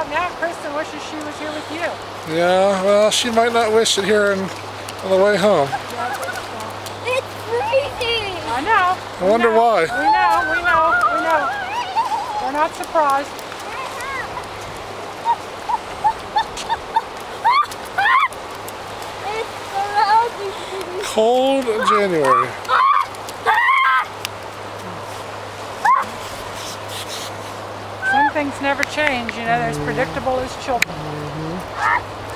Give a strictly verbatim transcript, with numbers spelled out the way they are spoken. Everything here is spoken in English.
about now, Kristen wishes she was here with you. Yeah, well, she might not wish it here in, on the way home. It's freezing! I know. I wonder know. why. We know, we know, we know. We're not surprised. Cold January. Some things never change, you know, they're as predictable as children. Mm-hmm.